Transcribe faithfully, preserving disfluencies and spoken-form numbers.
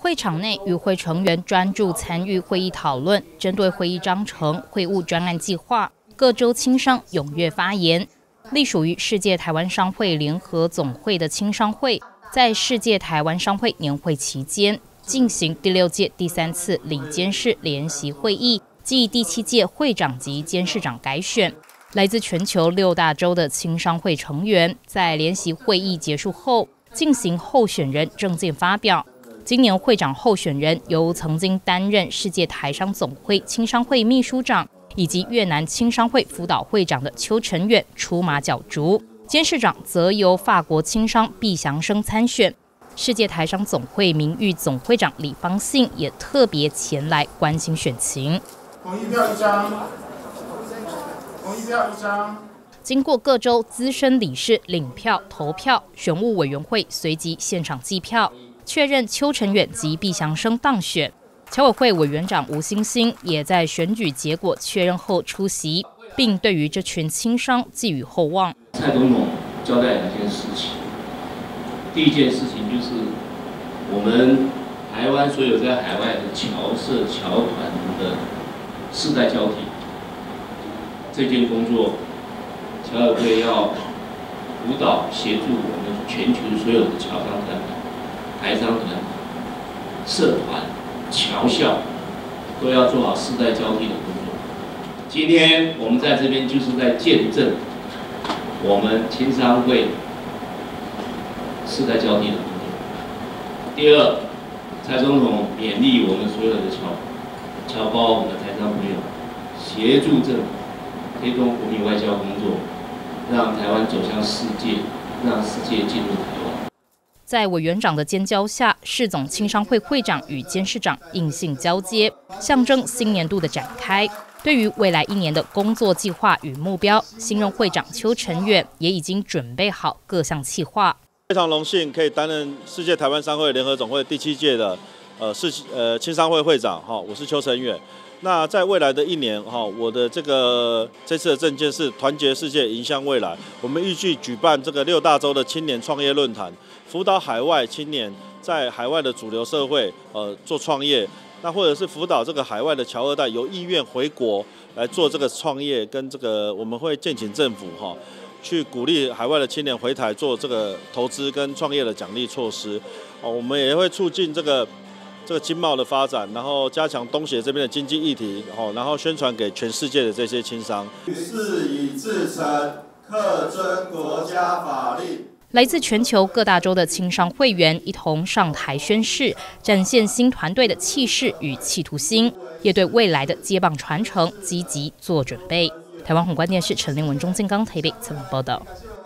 会场内，与会成员专注参与会议讨论，针对会议章程、会务专案计划，各州青商踊跃发言。隶属于世界台湾商会联合总会的青商会，在世界台湾商会年会期间进行第六届第三次理监事联席会议暨第七届会长及监事长改选。来自全球六大洲的青商会成员在联席会议结束后进行候选人政见发表。今年会长候选人由曾经担任世界台商总会青商会秘书长以及越南青商会辅导会长的邱成远出马角逐，监事长则由法国青商毕祥生参选。世界台商总会名誉总会长李方信也特别前来关心选情。 同意票一张，同意票一张。 经过各州资深理事领票投票，选务委员会随即现场计票，确认邱成远及毕祥生当选。侨委会委员长吴欣欣也在选举结果确认后出席，并对于这群青商寄予厚望。 蔡总统交代两件事情，第一件事情就是我们台湾所有在海外的侨社侨团的世代交替，这件工作，侨委会要辅导协助我们全球所有的侨商团、台商团、社团、侨校都要做好世代交替的工作。今天我们在这边就是在见证我们青商会世代交替的工作。第二，蔡总统勉励我们所有的侨侨胞，我们的台商朋友，协助政府推动国民外交工作，让台湾走向世界，让世界进入台湾。 在委员长的监教下，市总青商会会长与监事长硬性交接，象征新年度的展开。对于未来一年的工作计划与目标，新任会长邱成远也已经准备好各项计划。 非常荣幸可以担任世界台湾商会联合总会第七届的呃世呃青商会会长哈，我是邱成远。那在未来的一年哈，我的这个这次的政见是团结世界，迎向未来。我们预计举办这个六大洲的青年创业论坛，辅导海外青年在海外的主流社会呃做创业，那或者是辅导这个海外的侨二代有意愿回国来做这个创业，跟这个我们会建请政府哈，去鼓励海外的青年回台做这个投资跟创业的奖励措施。哦，我们也会促进这个。这个经贸的发展，然后加强东协这边的经济议题，然后宣传给全世界的这些青商。 事已至诚，恪遵国家法律。 来自全球各大洲的青商会员一同上台宣誓，展现新团队的气势与企图心，也对未来的接棒传承积极做准备。台湾宏观电视陈令文、钟建刚台北采访报道。